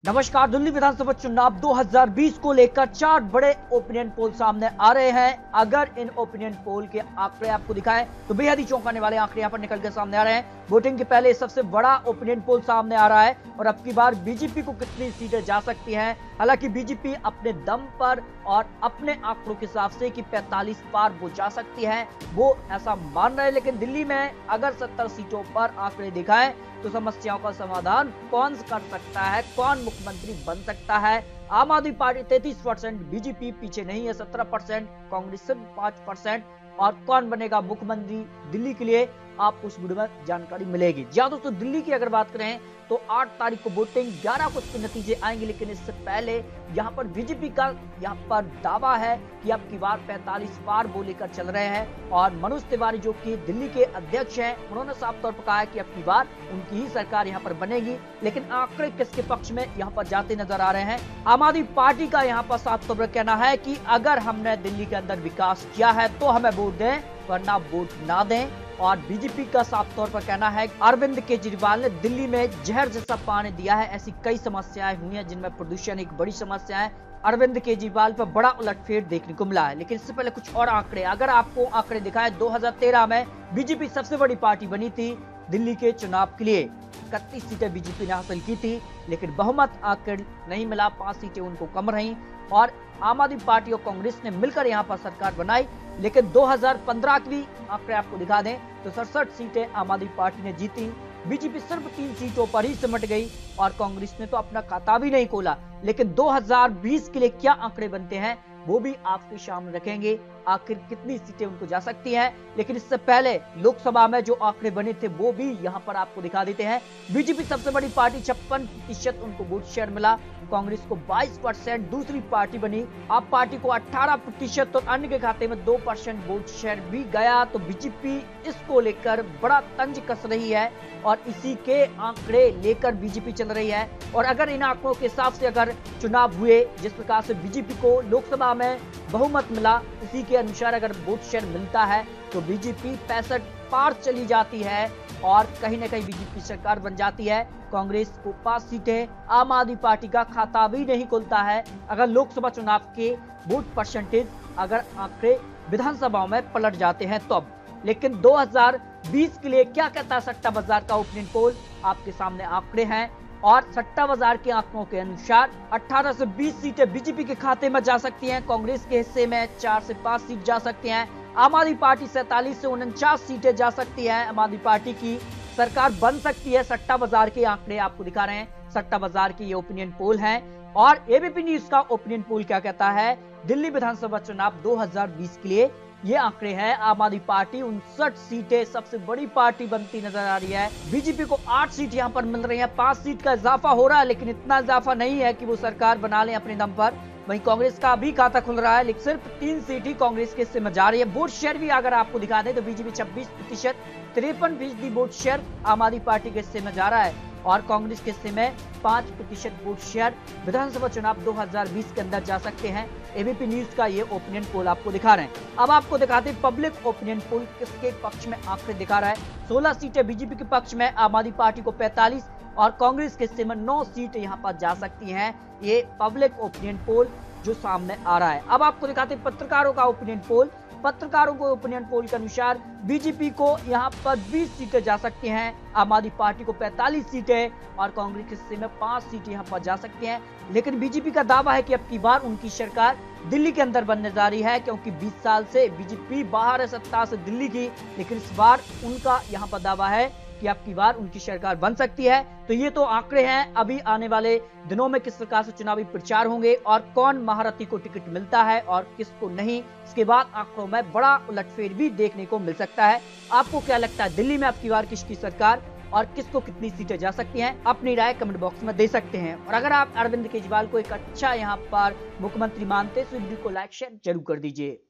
नमस्कार। दिल्ली विधानसभा चुनाव 2020 को लेकर 4 बड़े ओपिनियन पोल सामने आ रहे हैं। अगर इन ओपिनियन पोल के आंकड़े आपको दिखाएं तो बेहद ही चौंकाने वाले आंकड़े यहां पर निकल के सामने आ रहे हैं। वोटिंग के पहले सबसे बड़ा ओपिनियन पोल सामने आ रहा है और अब की बार बीजेपी को कितनी सीटें जा सकती हैं। हालांकि बीजेपी अपने दम पर और अपने आंकड़ों के हिसाब से कि 45 पार वो जा सकती है, वो ऐसा मान रहे हैं। लेकिन दिल्ली में अगर 70 सीटों पर आंकड़े दिखाएं तो समस्याओं का समाधान कौन कर सकता है, कौन मुख्यमंत्री बन सकता है। आम आदमी पार्टी 33%, बीजेपी पीछे नहीं है 17%, कांग्रेस सिर्फ 5%। और कौन बनेगा मुख्यमंत्री दिल्ली के लिए, आपको इस वीडियो में जानकारी मिलेगी। जी हाँ दोस्तों, दिल्ली की अगर बात करें तो 8 तारीख को वोटिंग, 11 को इसके नतीजे आएंगे। लेकिन इससे पहले यहाँ पर बीजेपी का यहाँ पर दावा है कि अब की बार 45 पार वो लेकर चल रहे हैं। और मनोज तिवारी जो कि दिल्ली के अध्यक्ष हैं, उन्होंने साफ तौर पर कहा है कि अब की बार उनकी ही सरकार यहाँ पर बनेगी। लेकिन आंकड़े किसके पक्ष में यहाँ पर जाते नजर आ रहे हैं। आम आदमी पार्टी का यहाँ पर साफ तौर पर कहना है कि अगर हमने दिल्ली के अंदर विकास किया है तो हमें वोट दें, वरना वोट ना दें। और बीजेपी का साफ तौर पर कहना है अरविंद केजरीवाल ने दिल्ली में जहर जैसा पानी दिया है। ऐसी कई समस्याएं हुई हैं जिनमें प्रदूषण एक बड़ी समस्या है। अरविंद केजरीवाल पर बड़ा उलटफेर देखने को मिला है। लेकिन इससे पहले कुछ और आंकड़े, अगर आपको आंकड़े दिखाए, 2013 में बीजेपी सबसे बड़ी पार्टी बनी थी दिल्ली के चुनाव के लिए। 31 सीटें बीजेपी ने हासिल की थी, लेकिन बहुमत आखिर नहीं मिला, 5 सीटें उनको कम रहीं। और आम आदमी पार्टी और कांग्रेस ने मिलकर यहां पर सरकार बनाई। लेकिन 2015 की आंकड़े आपको दिखा दें तो 67 सीटें आम आदमी पार्टी ने जीती। बीजेपी सिर्फ 3 सीटों पर ही सिमट गई और कांग्रेस ने तो अपना खाता भी नहीं खोला। लेकिन 2020 के लिए क्या आंकड़े बनते हैं वो भी आपके सामने रखेंगे, आखिर कितनी सीटें उनको जा सकती हैं। लेकिन इससे पहले लोकसभा में जो आंकड़े बने थे वो भी यहां पर आपको दिखा देते हैं। बीजेपी सबसे बड़ी पार्टी, 56% उनको वोट शेयर मिला, कांग्रेस को 22%, दूसरी पार्टी बनी आप पार्टी को 18% और अन्य के खाते में 2% वोट शेयर भी गया। तो बीजेपी इसको लेकर बड़ा तंज कस रही है और इसी के आंकड़े लेकर बीजेपी चल रही है। और अगर इन आंकड़ों के हिसाब से अगर चुनाव हुए, जिस प्रकार से बीजेपी को लोकसभा में बहुमत मिला, इसी के अनुसार अगर वोट शेयर मिलता है तो बीजेपी 65 पार चली जाती है और कहीं ना कहीं बीजेपी सरकार बन जाती है। कांग्रेस को 5 सीटें, आम आदमी पार्टी का खाता भी नहीं खुलता है अगर लोकसभा चुनाव के वोट परसेंटेज, अगर आंकड़े विधानसभाओं में पलट जाते हैं तो। लेकिन 2020 के लिए क्या कहता है सट्टा बाजार का ओपिनियन पोल, आपके सामने आंकड़े हैं। और सट्टा बाजार के आंकड़ों के अनुसार 18 से 20 सीटें बीजेपी के खाते में जा सकती हैं, कांग्रेस के हिस्से में 4 से 5 सीट जा सकती हैं, आम आदमी पार्टी 47 से 49 सीटें जा सकती है। आम आदमी पार्टी की सरकार बन सकती है। सट्टा बाजार के आंकड़े आपको दिखा रहे हैं, सट्टा बाजार के ये ओपिनियन पोल हैं। और एबीपी न्यूज का ओपिनियन पोल क्या कहता है, दिल्ली विधानसभा चुनाव 2020 के लिए ये आंकड़े हैं। आम आदमी पार्टी 59 सीटें सबसे बड़ी पार्टी बनती नजर आ रही है। बीजेपी को 8 सीट यहां पर मिल रही है, 5 सीट का इजाफा हो रहा है, लेकिन इतना इजाफा नहीं है कि वो सरकार बना ले अपने दम पर। वहीं कांग्रेस का भी खाता खुल रहा है, लेकिन सिर्फ 3 सीट ही कांग्रेस के हिस्से में जा रही है। वोट शेयर भी अगर आपको दिखा दें तो बीजेपी 26%, 53% वोट शेयर आम आदमी पार्टी के हिस्से में जा रहा है और कांग्रेस के हिस्से में 5% वोट शेयर विधानसभा चुनाव 2020 के अंदर जा सकते हैं। एबीपी न्यूज का ये ओपिनियन पोल आपको दिखा रहे हैं। अब आपको दिखाते हैं पब्लिक ओपिनियन पोल किसके पक्ष में आंकड़े दिखा रहा है। 16 सीटें बीजेपी के पक्ष में, आम आदमी पार्टी को 45 और कांग्रेस के हिस्से में 9 सीटें यहाँ पर जा सकती हैं। ये पब्लिक ओपिनियन पोल जो सामने आ रहा है। अब आपको दिखाते हैं पत्रकारों का ओपिनियन पोल। पत्रकारों को ओपिनियन पोल के अनुसार बीजेपी को यहाँ पर 20 सीटें जा सकती हैं, आम आदमी पार्टी को 45 सीटें और कांग्रेस के हिस्से में 5 सीटें यहाँ पर जा सकती हैं। लेकिन बीजेपी का दावा है कि अब की बार उनकी सरकार दिल्ली के अंदर बनने जा रही है, क्योंकि 20 साल से बीजेपी बाहर है सत्ता से दिल्ली की। लेकिन इस बार उनका यहाँ पर दावा है कि अब की बार उनकी सरकार बन सकती है। तो ये तो आंकड़े हैं। अभी आने वाले दिनों में किस प्रकार से चुनावी प्रचार होंगे और कौन महारथी को टिकट मिलता है और किसको नहीं, इसके बाद आंकड़ों में बड़ा उलटफेर भी देखने को मिल सकता है। आपको क्या लगता है, दिल्ली में अब की बार किसकी सरकार और किसको कितनी सीटें जा सकती हैं? अपनी राय कमेंट बॉक्स में दे सकते हैं। और अगर आप अरविंद केजरीवाल को एक अच्छा यहाँ पर मुख्यमंत्री मानते हैं तो वीडियो को लाइक शेयर जरूर कर दीजिए।